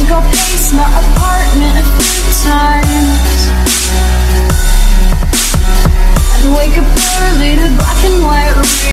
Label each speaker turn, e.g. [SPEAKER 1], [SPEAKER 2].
[SPEAKER 1] think I'll pace my apartment a few times and wake up early to black and white